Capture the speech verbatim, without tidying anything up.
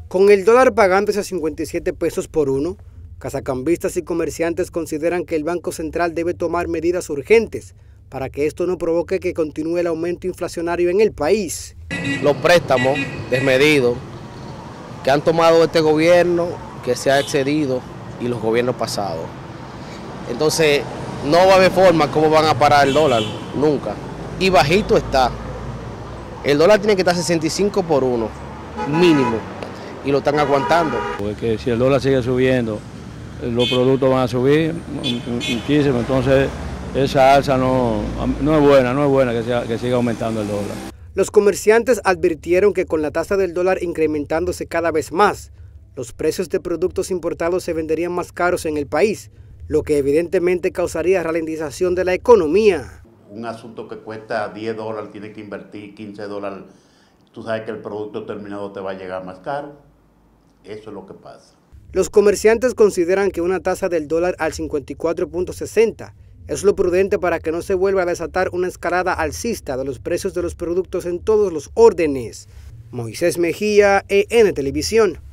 Con el dólar pagándose a cincuenta y siete pesos por uno, casacambistas y comerciantes consideran que el Banco Central debe tomar medidas urgentes para que esto no provoque que continúe el aumento inflacionario en el país. Los préstamos desmedidos que han tomado este gobierno, que se ha excedido, y los gobiernos pasados. Entonces, no va a haber forma cómo van a parar el dólar, nunca. Y bajito está. El dólar tiene que estar sesenta y cinco por uno, mínimo, y lo están aguantando. Porque si el dólar sigue subiendo, los productos van a subir muchísimo, entonces esa alza no, no es buena, no es buena que, sea, que siga aumentando el dólar. Los comerciantes advirtieron que con la tasa del dólar incrementándose cada vez más, los precios de productos importados se venderían más caros en el país, lo que evidentemente causaría ralentización de la economía. Un asunto que cuesta diez dólares, tiene que invertir quince dólares, tú sabes que el producto terminado te va a llegar más caro. Eso es lo que pasa. Los comerciantes consideran que una tasa del dólar al cincuenta y cuatro punto sesenta es lo prudente para que no se vuelva a desatar una escalada alcista de los precios de los productos en todos los órdenes. Moisés Mejía, E N Televisión.